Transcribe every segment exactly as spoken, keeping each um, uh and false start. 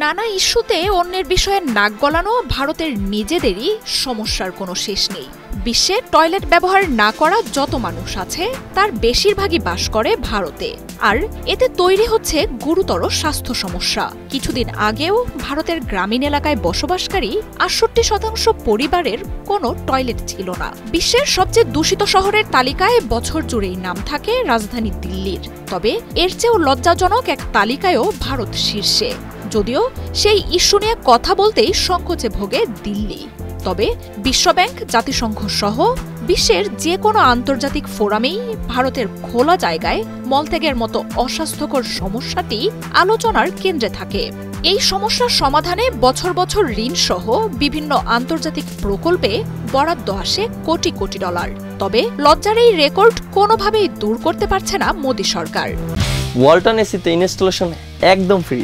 নানা ইস্যুতে অন্যের বিষয়ে নাক গলানো ভারতের নিজেদেরই সমস্যার কোনো শেষ নেই। বিশ্বে টয়লেট ব্যবহার না করা যত মানুষ আছে তার বেশিরভাগই বাস করে ভারতে, আর এতে তৈরি হচ্ছে গুরুতর স্বাস্থ্য সমস্যা। কিছুদিন আগেও ভারতের গ্রামীণ এলাকায় বসবাসকারী আটষট্টি শতাংশ পরিবারের কোনো টয়লেট ছিল না। বিশ্বের সবচেয়ে দূষিত শহরের তালিকায় বছর জুড়েই নাম থাকে রাজধানী দিল্লির। তবে এর চেয়েও লজ্জাজনক এক তালিকায়ও ভারত শীর্ষে, যদিও সেই ইস্যু নিয়ে কথা বলতেই সংকোচে ভোগে দিল্লি। তবে বিশ্বব্যাংক, জাতিসংঘ সহ বিশ্বের যে কোনো আন্তর্জাতিক ফোরামেই ভারতের খোলা জায়গায় মলত্যাগের মতো অস্বাস্থ্যকর সমস্যাটি আলোচনার কেন্দ্রে থাকে। এই সমস্যার সমাধানে বছর বছর ঋণ সহ বিভিন্ন আন্তর্জাতিক প্রকল্পে বরাদ্দ আসে কোটি কোটি ডলার। তবে লজ্জার এই রেকর্ড কোনোভাবেই দূর করতে পারছে না মোদি সরকার। ওয়ালটন এসিতে ইনস্টলেশন একদম ফ্রি।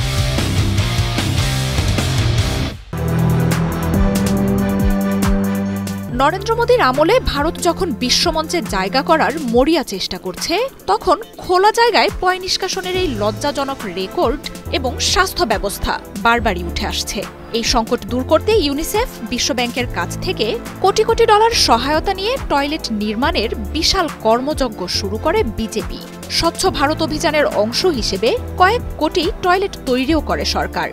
নরেন্দ্র মোদীর আমলে ভারত যখন বিশ্বমঞ্চে জায়গা করার মরিয়া চেষ্টা করছে, তখন খোলা জায়গায় পয় নিষ্কাশনের এই লজ্জাজনক রেকর্ড এবং স্বাস্থ্য ব্যবস্থা বারবারই উঠে আসছে। এই সংকট দূর করতে ইউনিসেফ, বিশ্বব্যাংকের কাছ থেকে কোটি কোটি ডলার সহায়তা নিয়ে টয়লেট নির্মাণের বিশাল কর্মযজ্ঞ শুরু করে বিজেপি। স্বচ্ছ ভারত অভিযানের অংশ হিসেবে কয়েক কোটি টয়লেট তৈরিও করে সরকার।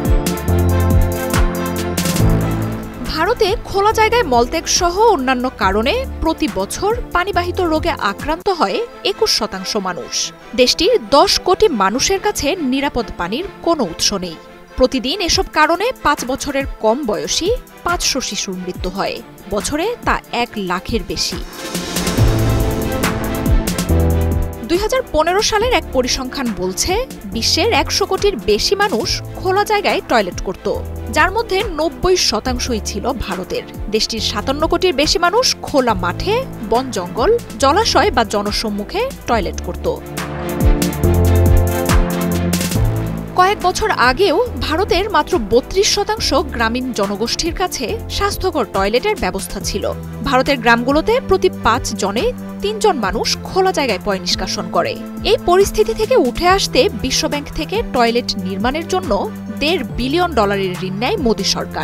ভারতে খোলা জায়গায় মলত্যাগ সহ অন্যান্য কারণে প্রতি বছর পানিবাহিত রোগে আক্রান্ত হয় একুশ শতাংশ মানুষ। দেশটির দশ কোটি মানুষের কাছে নিরাপদ পানির কোনো উৎস নেই। প্রতিদিন এসব কারণে পাঁচ বছরের কম বয়সী পাঁচশো শিশুর মৃত্যু হয়। বছরে তা এক লাখের বেশি। দুই হাজার পনেরো সালের এক পরিসংখ্যান বলছে, বিশ্বের একশো কোটির বেশি মানুষ খোলা জায়গায় টয়লেট করত, যার মধ্যে নব্বই শতাংশই ছিল ভারতের। দেশটির সাতান্ন কোটির বেশি মানুষ খোলা মাঠে, বন জঙ্গল, জলাশয় বা জনসম্মুখে টয়লেট করত। কয়েক বছর আগেও ভারতের মাত্র বত্রিশ শতাংশ গ্রামীণ জনগোষ্ঠীর কাছে স্বাস্থ্যকর টয়লেটের ব্যবস্থা ছিল। ভারতের গ্রামগুলোতে প্রতি পাঁচ জনে তিনজন মানুষ খোলা জায়গায় পয় নিষ্কাশন করে। এই পরিস্থিতি থেকে উঠে আসতে বিশ্বব্যাংক থেকে টয়লেট নির্মাণের জন্য দেড় বিলিয়ন ডলারের ঋণ নেয় মোদী সরকার।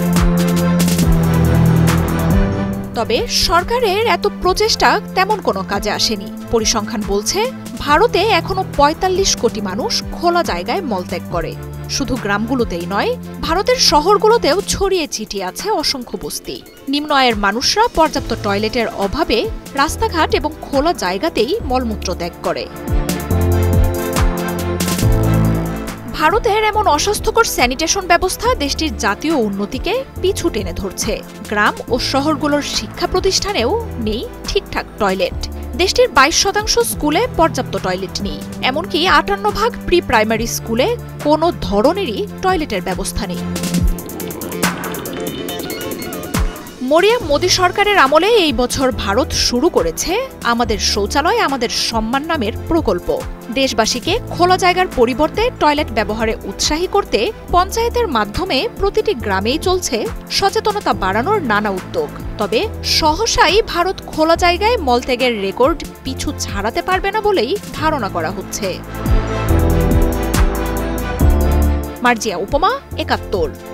তবে সরকারের এত প্রচেষ্টা তেমন কোনো কাজে আসেনি। পরিসংখ্যান বলছে, ভারতে এখনো পঁয়তাল্লিশ কোটি মানুষ খোলা জায়গায় মলত্যাগ করে। শুধু গ্রামগুলোতেই নয়, ভারতের শহরগুলোতেও ছড়িয়ে ছিটিয়ে আছে অসংখ্য বস্তি। নিম্ন আয়ের মানুষরা পর্যাপ্ত টয়লেটের অভাবে রাস্তাঘাট এবং খোলা জায়গাতেই মলমূত্র ত্যাগ করে। ভারতের এমন অস্বাস্থ্যকর স্যানিটেশন ব্যবস্থা দেশটির জাতীয় উন্নতিকে পিছু টেনে ধরছে। গ্রাম ও শহরগুলোর শিক্ষা প্রতিষ্ঠানেও নেই ঠিকঠাক টয়লেট। দেশটির বাইশ শতাংশ স্কুলে পর্যাপ্ত টয়লেট নেই। এমনকি আটান্ন ভাগ প্রি প্রাইমারি স্কুলে কোনো ধরনেরই টয়লেটের ব্যবস্থা নেই। মরিয়া মোদী সরকারের আমলে এই বছর ভারত শুরু করেছে আমাদের শৌচালয় আমাদের সম্মান নামের প্রকল্প। দেশবাসীকে খোলা জায়গার পরিবর্তে টয়লেট ব্যবহারে উৎসাহী করতে পঞ্চায়েতের মাধ্যমে প্রতিটি গ্রামেই চলছে সচেতনতা বাড়ানোর নানা উদ্যোগ। তবে সহসাই ভারত খোলা জায়গায় মলত্যাগের রেকর্ড পিছু ছাড়াতে পারবে না বলেই ধারণা করা হচ্ছে। মার্জিয়া উপমা, একাত্তর।